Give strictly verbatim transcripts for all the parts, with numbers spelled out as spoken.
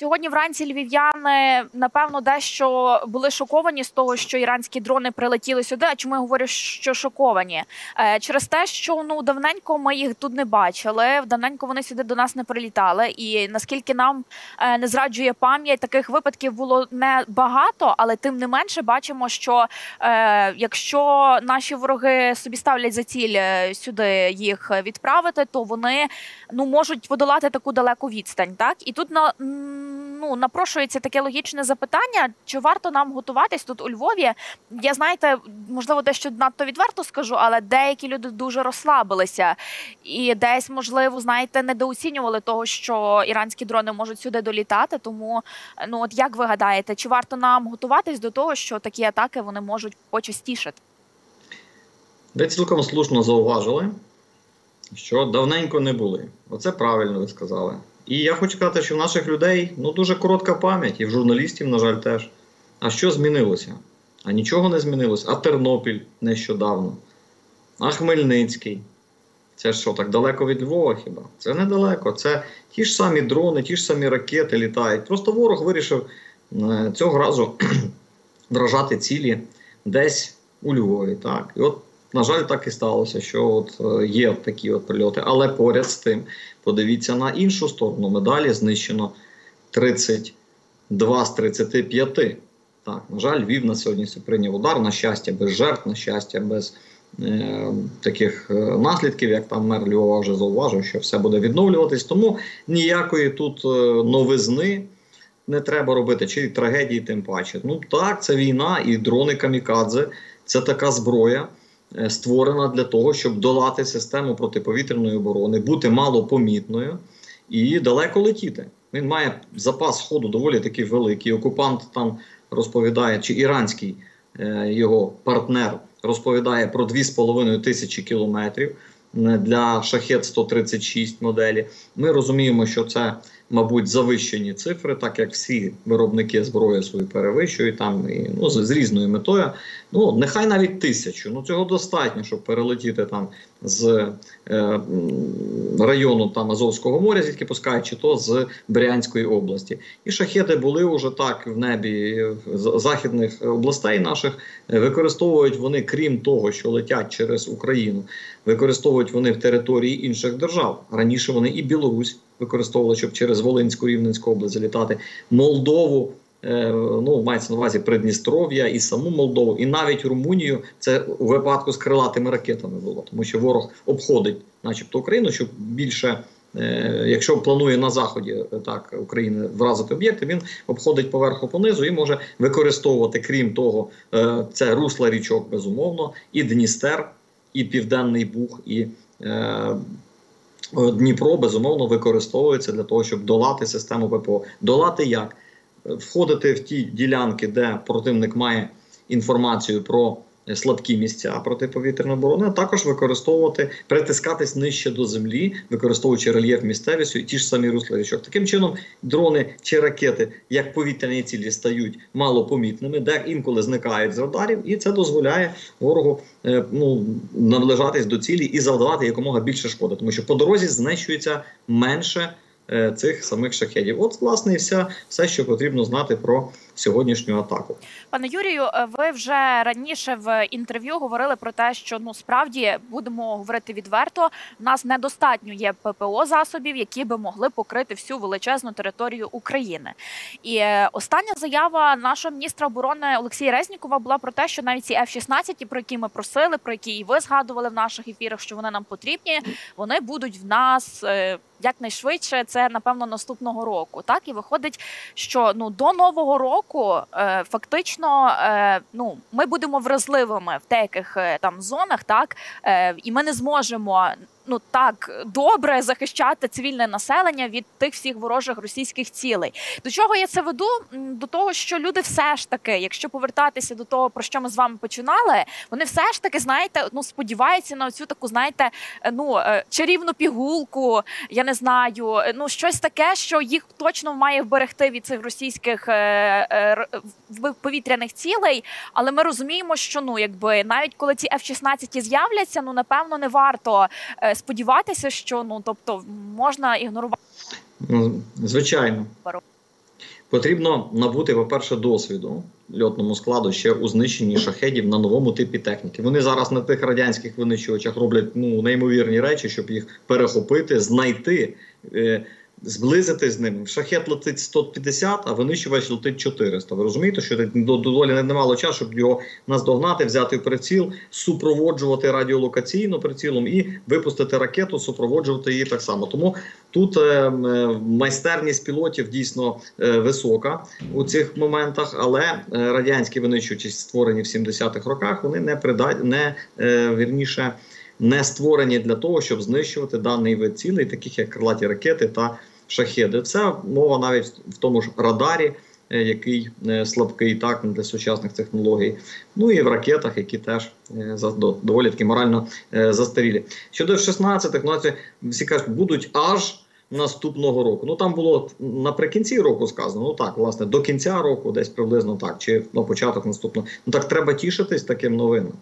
Сьогодні вранці львів'яни, напевно, дещо були шоковані з того, що іранські дрони прилетіли сюди. А чому я говорю, що шоковані? Е, через те, що ну давненько ми їх тут не бачили, давненько вони сюди до нас не прилітали. І наскільки нам е, не зраджує пам'ять, таких випадків було не багато, але тим не менше бачимо, що е, якщо наші вороги собі ставлять за ціль сюди їх відправити, то вони ну можуть подолати таку далеку відстань. Так? І тут на Ну, напрошується таке логічне запитання, чи варто нам готуватись тут у Львові? Я, знаєте, можливо, дещо надто відверто скажу, але деякі люди дуже розслабилися. І десь, можливо, знаєте, недооцінювали того, що іранські дрони можуть сюди долітати. Тому, ну, от як ви гадаєте, чи варто нам готуватись до того, що такі атаки вони можуть почастішати? Ви цілком слушно зауважили, що давненько не були. Оце правильно ви сказали. І я хочу сказати, що в наших людей ну, дуже коротка пам'ять, і в журналістів, на жаль, теж. А що змінилося? А нічого не змінилося. А Тернопіль нещодавно. А Хмельницький. Це що, так далеко від Львова хіба? Це недалеко. Це ті ж самі дрони, ті ж самі ракети літають. Просто ворог вирішив е, цього разу вражати цілі десь у Львові. Так? І от, на жаль, так і сталося, що от е, є такі от прильоти. Але поряд з тим, подивіться на іншу сторону медалі, знищено тридцять два з тридцяти п'яти. Так, на жаль, Львів на сьогодні прийняв удар, на щастя, без жертв, на щастя, без е, таких е, наслідків, як там мер Львова вже зауважив, що все буде відновлюватись. Тому ніякої тут е, новизни не треба робити, чи трагедії тим паче. Ну так, це війна, і дрони камікадзе – це така зброя, створена для того, щоб долати систему протиповітряної оборони, бути малопомітною і далеко летіти. Він має запас ходу доволі такий великий. Окупант там розповідає, чи іранський е, його партнер розповідає про дві з половиною тисячі кілометрів для шахет сто тридцять шість моделі. Ми розуміємо, що це, мабуть, завищені цифри, так як всі виробники зброї свою перевищують там, і, ну, з, з різною метою. Ну, нехай навіть тисячу. Ну, цього достатньо, щоб перелетіти там з е, району там, Азовського моря, звідки пускають, чи то з Брянської області. І шахеди були вже так в небі західних областей наших. Використовують вони, крім того, що летять через Україну, використовують вони в території інших держав. Раніше вони і Білорусь використовували, щоб через Волинську, Рівненську область залітати, Молдову, е, ну, мається на увазі Придністров'я, і саму Молдову, і навіть Румунію. Це у випадку з крилатими ракетами було, тому що ворог обходить, начебто, Україну, щоб більше, е, якщо планує на заході так України вразити об'єкти, він обходить поверху понизу і може використовувати, крім того, е, це русла річок, безумовно, і Дністер, і Південний Буг, і е, Дніпро, безумовно, використовується для того, щоб долати систему ППО. Долати як? Входити в ті ділянки, де противник має інформацію про слабкі місця протиповітряної оборони, а також використовувати, притискатись нижче до землі, використовуючи рельєф місцевістю і ті ж самі русла річок. Таким чином, дрони чи ракети, як повітряні цілі, стають малопомітними, де інколи зникають з радарів, і це дозволяє ворогу е, ну, наближатись до цілі і завдавати якомога більше шкоди, тому що по дорозі знищується менше е, цих самих шахедів. От, власне, і все, все, що потрібно знати про сьогоднішню атаку. Пане Юрію, ви вже раніше в інтерв'ю говорили про те, що ну справді, будемо говорити відверто, в нас недостатньо є ППО засобів, які би могли покрити всю величезну територію України. І остання заява нашого міністра оборони Олексія Резнікова була про те, що навіть ці еф шістнадцять, про які ми просили, про які і ви згадували в наших ефірах, що вони нам потрібні, вони будуть в нас якнайшвидше, це, напевно, наступного року. Так? І виходить, що ну, до Нового року е, фактично е, ну, ми будемо вразливими в деяких е, там зонах, так? Е, і ми не зможемо ну так добре захищати цивільне населення від тих всіх ворожих російських цілей. До чого я це веду? До того, що люди все ж таки, якщо повертатися до того, про що ми з вами починали, вони все ж таки, знаєте, ну сподіваються на цю таку, знаєте, ну чарівну пігулку, я не знаю, ну щось таке, що їх точно має вберегти від цих російських е, е, повітряних цілей. Але ми розуміємо, що ну якби навіть коли ці еф шістнадцять з'являться, ну напевно не варто е, сподіватися, що ну тобто можна ігнорувати. Звичайно. Потрібно набути, по-перше, досвіду льотному складу ще у знищенні шахедів на новому типі техніки. Вони зараз на тих радянських винищувачах роблять ну, неймовірні речі, щоб їх перехопити, знайти, е зблизити з ним. Шахет летить сто п'ятдесят, а винищувач летить чотириста. Ви розумієте, що доволі немало часу, щоб його наздогнати, взяти в приціл, супроводжувати радіолокаційно прицілом і випустити ракету, супроводжувати її так само. Тому тут е, майстерність пілотів дійсно е, висока у цих моментах, але е, радянські винищувачі, створені в сімдесятих роках, вони не придатні, не е, вірніше, не створені для того, щоб знищувати даний вид цілей, таких як крилаті ракети та шахеди. Це мова навіть в тому ж радарі, який слабкий так для сучасних технологій. Ну і в ракетах, які теж доволі таки морально застарілі. Щодо еф шістнадцять, ну, всі кажуть, будуть аж наступного року. Ну там було наприкінці року сказано, ну так, власне, до кінця року, десь приблизно так, чи на початок наступного. Ну так треба тішитись таким новинам.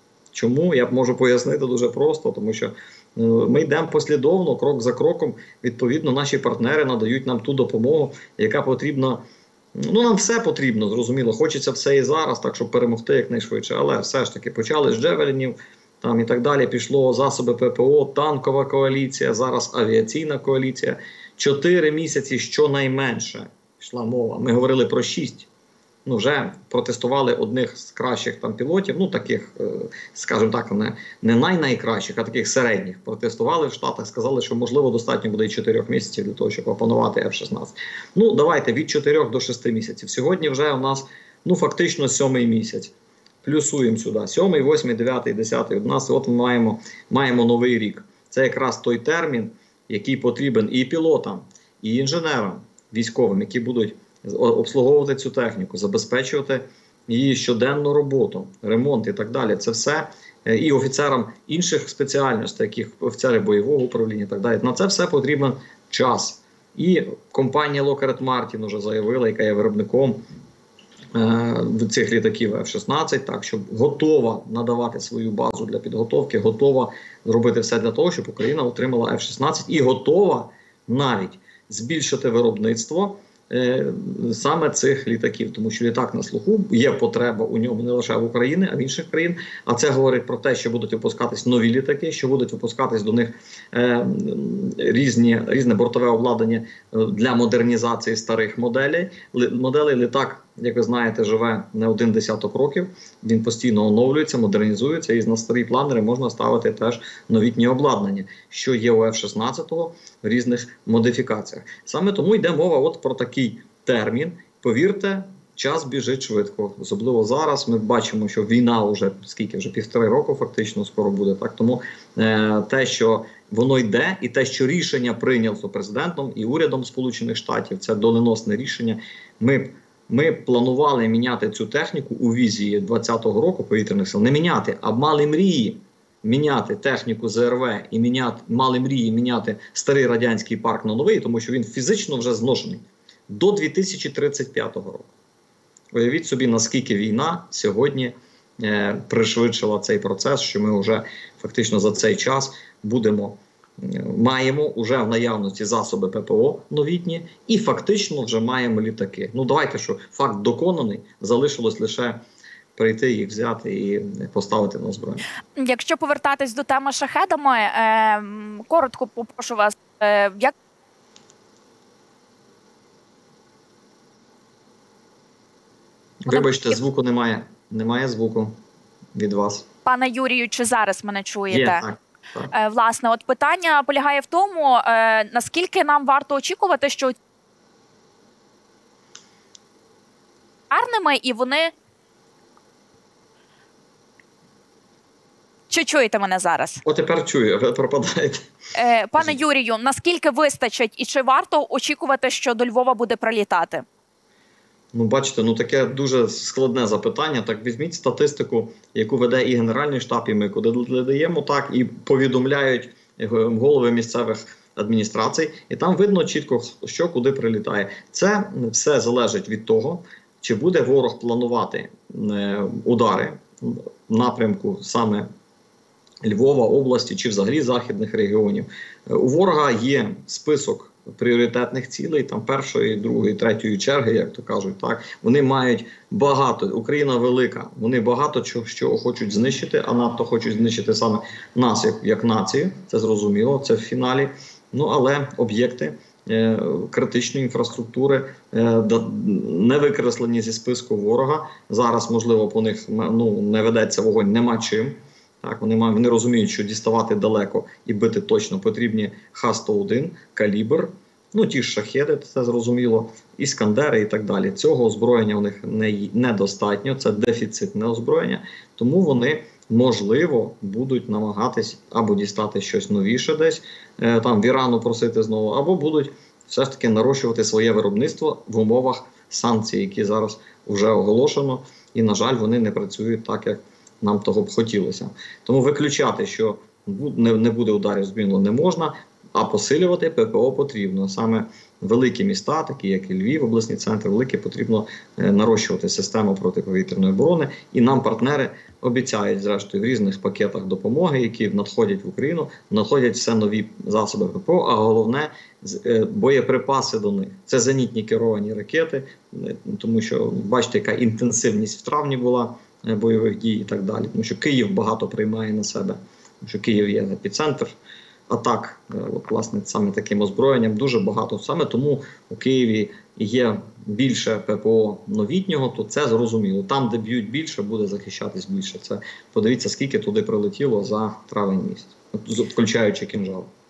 Чому? Я можу пояснити дуже просто, тому що ми йдемо послідовно, крок за кроком, відповідно, наші партнери надають нам ту допомогу, яка потрібна. Ну, нам все потрібно, зрозуміло, хочеться все і зараз, так, щоб перемогти якнайшвидше, але все ж таки почали з джевелінів, там і так далі, пішло засоби ППО, танкова коаліція, зараз авіаційна коаліція. Чотири місяці щонайменше йшла мова, ми говорили про шість. Ну, вже протестували одних з кращих там пілотів, ну таких, скажімо так, не, не най-найкращих, а таких середніх. Протестували в Штатах, сказали, що можливо достатньо буде і чотирьох місяців для того, щоб опанувати еф шістнадцять. Ну, давайте від чотирьох до шести місяців. Сьогодні вже у нас, ну, фактично сьомий місяць. Плюсуємо сюди. Сьомий, восьмий, дев'ятий, десятий. У нас от ми маємо, маємо новий рік. Це якраз той термін, який потрібен і пілотам, і інженерам військовим, які будуть обслуговувати цю техніку, забезпечувати її щоденну роботу, ремонт і так далі. Це все і офіцерам інших спеціальностей, таких офіцери бойового управління і так далі. На це все потрібен час. І компанія Lockheed Martin вже заявила, яка є виробником е цих літаків еф шістнадцять, так, щоб готова надавати свою базу для підготовки, готова зробити все для того, щоб Україна отримала еф шістнадцять і готова навіть збільшити виробництво саме цих літаків, тому що літак на слуху, є потреба у ньому не лише в Україні, а в інших країн. А це говорить про те, що будуть випускатись нові літаки, що будуть випускатись до них е, різні, різне бортове обладнання для модернізації старих моделей. Моделей літак, як ви знаєте, живе не один десяток років, він постійно оновлюється, модернізується, і на старі планери можна ставити теж новітні обладнання, що є у еф шістнадцять в різних модифікаціях. Саме тому йде мова от про такий термін. Повірте, час біжить швидко. Особливо зараз ми бачимо, що війна вже, скільки, вже півтори року фактично скоро буде. Так? Тому е, те, що воно йде, і те, що рішення прийнято президентом і урядом Сполучених Штатів, це доленосне рішення. Ми Ми планували міняти цю техніку у візії двадцятого року повітряних сил. Не міняти, а мали мрії міняти техніку зе ер ве і міняти, мали мрії міняти старий радянський парк на новий, тому що він фізично вже зношений до дві тисячі тридцять п'ятого року. Уявіть собі, наскільки війна сьогодні е, пришвидшила цей процес, що ми вже фактично за цей час будемо маємо вже в наявності засоби ППО новітні і фактично вже маємо літаки. Ну давайте, що факт доконаний, залишилось лише прийти їх взяти і поставити на озброєння. Якщо повертатись до теми шахедами, е, коротко попрошу вас, е, як Вибачте, звуку немає. Немає звуку від вас. Пане Юрію, чи зараз мене чуєте? Є, так. Так. Власне, от питання полягає в тому, е, наскільки нам варто очікувати, що гарними і вони... Чи чуєте мене зараз? О, тепер чую, ви пропадаєте. Е, пане Юрію, наскільки вистачить і чи варто очікувати, що до Львова буде прилітати? Ну, бачите, ну таке дуже складне запитання. Так візьміть статистику, яку веде і Генеральний штаб, і ми куди даємо, так, і повідомляють голови місцевих адміністрацій. І там видно чітко, що куди прилітає. Це все залежить від того, чи буде ворог планувати е, удари в напрямку саме Львова, області, чи взагалі західних регіонів. У ворога є список пріоритетних цілей, там першої, другої, третьої черги, як то кажуть, так вони мають багато. Україна велика, вони багато чого що хочуть знищити, а НАТО хочуть знищити саме нас як, як націю. Це зрозуміло, це в фіналі. Ну але об'єкти е, критичної інфраструктури е, не викреслені зі списку ворога. Зараз можливо по них ну не ведеться вогонь, нема чим. Так, вони мають, вони розуміють, що діставати далеко і бити точно потрібні Х сто один, калібр, ну ті ж шахеди, це зрозуміло, іскандери і так далі. Цього озброєння у них не, недостатньо, це дефіцитне озброєння, тому вони, можливо, будуть намагатись або дістати щось новіше десь, е, там в Ірану просити знову, або будуть все ж таки нарощувати своє виробництво в умовах санкцій, які зараз вже оголошено, і, на жаль, вони не працюють так, як нам того б хотілося. Тому виключати, що не буде ударів змінно, не можна, а посилювати ППО потрібно. Саме великі міста, такі як і Львів, обласні центри, великі, потрібно нарощувати систему протиповітряної оборони. І нам партнери обіцяють, зрештою, в різних пакетах допомоги, які надходять в Україну, надходять все нові засоби ППО, а головне – боєприпаси до них. Це зенітні керовані ракети, тому що, бачите, яка інтенсивність в травні була бойових дій і так далі. Тому що Київ багато приймає на себе, тому що Київ є епіцентр атак, от, власне, саме таким озброєнням дуже багато. Саме тому у Києві є більше ППО новітнього, то це зрозуміло. Там, де б'ють більше, буде захищатись більше. Це подивіться, скільки туди прилетіло за травень місяць, включаючи кінжал.